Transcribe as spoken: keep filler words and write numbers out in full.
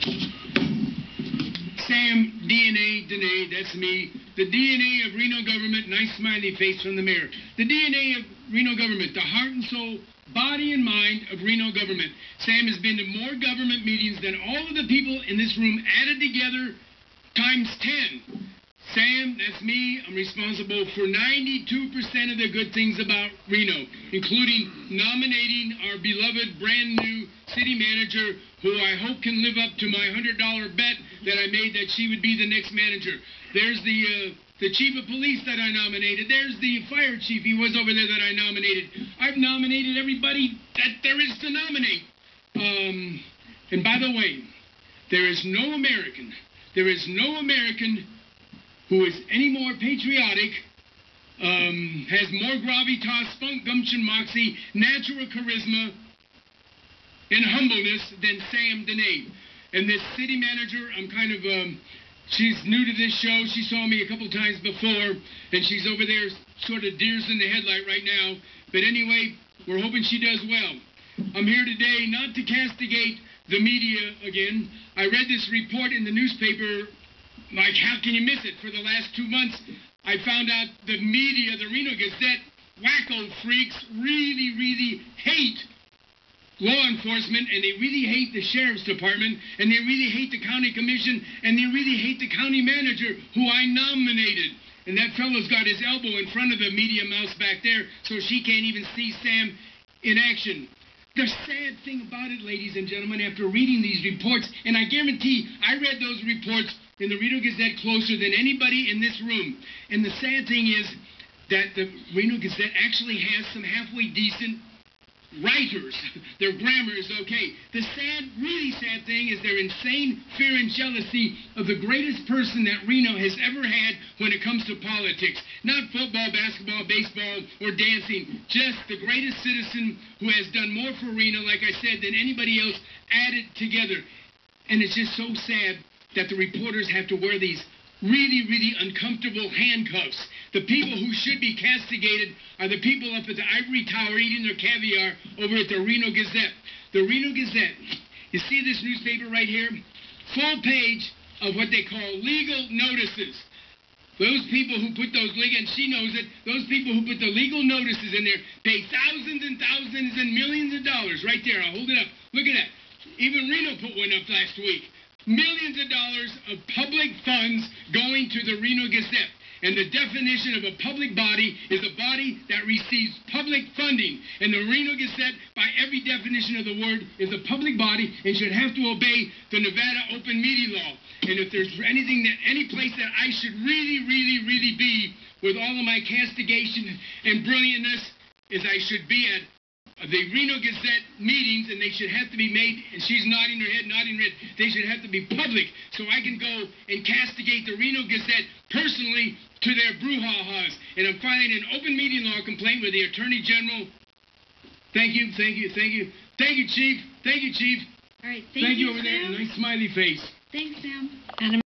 Sam, D N A, Dene, that's me. The D N A of Reno government, nice smiley face from the mayor. The D N A of Reno government, the heart and soul, body and mind of Reno government. Sam has been to more government meetings than all of the people in this room added together times ten. Sam, that's me. I'm responsible for ninety-two percent of the good things about Reno, including nominating our beloved brand new city manager, who I hope can live up to my one hundred dollar bet that I made that she would be the next manager. There's the uh, the chief of police that I nominated. There's the fire chief. He was over there that I nominated. I've nominated everybody that there is to nominate. Um, and by the way, there is no American, there is no American who is any more patriotic, um, has more gravitas, spunk, gumption, moxie, natural charisma, and humbleness than Sam Dene. And this city manager, I'm kind of, um, she's new to this show. She saw me a couple times before, and she's over there sort of deers in the headlight right now. But anyway, we're hoping she does well. I'm here today not to castigate the media again. I read this report in the newspaper. Like, how can you miss it? For the last two months, I found out the media, the Reno Gazette, wacko freaks really, really hate law enforcement, and they really hate the sheriff's department, and they really hate the county commission, and they really hate the county manager, who I nominated. And that fellow's got his elbow in front of the media mouse back there, so she can't even see Sam in action. The sad thing about it, ladies and gentlemen, after reading these reports, and I guarantee I read those reports in the Reno Gazette closer than anybody in this room. And the sad thing is that the Reno Gazette actually has some halfway decent writers. Their grammar is okay. The sad, really sad thing is their insane fear and jealousy of the greatest person that Reno has ever had when it comes to politics. Not football, basketball, baseball, or dancing. Just the greatest citizen who has done more for Reno, like I said, than anybody else added together. And it's just so sad that the reporters have to wear these really, really uncomfortable handcuffs. The people who should be castigated are the people up at the ivory tower eating their caviar over at the Reno Gazette. The Reno Gazette, you see this newspaper right here? Full page of what they call legal notices. Those people who put those legal, and she knows it, those people who put the legal notices in there pay thousands and thousands and millions of dollars. Right there, I'll hold it up. Look at that. Even Reno put one up last week. Millions of dollars of public funds going to the Reno Gazette. And the definition of a public body is a body that receives public funding. And the Reno Gazette, by every definition of the word, is a public body and should have to obey the Nevada open media law. And if there's anything that, any place that I should really, really, really be with all of my castigation and brilliantness, is I should be at the Reno Gazette meetings, and they should have to be made, and she's nodding her head, nodding her head, they should have to be public, so I can go and castigate the Reno Gazette personally to their brouhahas. And I'm filing an open meeting law complaint with the Attorney General. Thank you, thank you, thank you. Thank you, Chief. Thank you, Chief. All right, thank, thank you, you over Sam. there. Nice smiley face. Thanks, Sam. Adam.